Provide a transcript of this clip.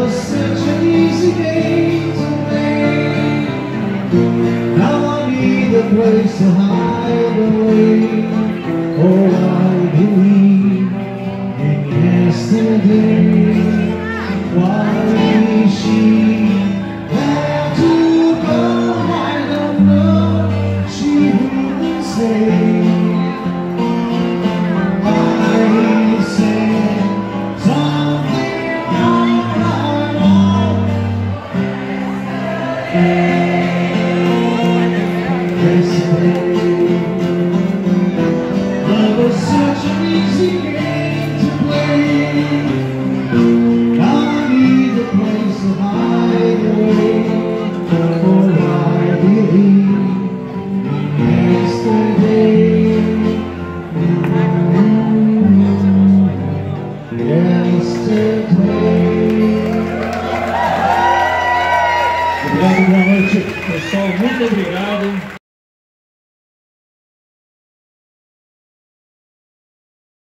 was such an easy game to play. Now I need a place to hide away. Oh, I believe in yesterday. Why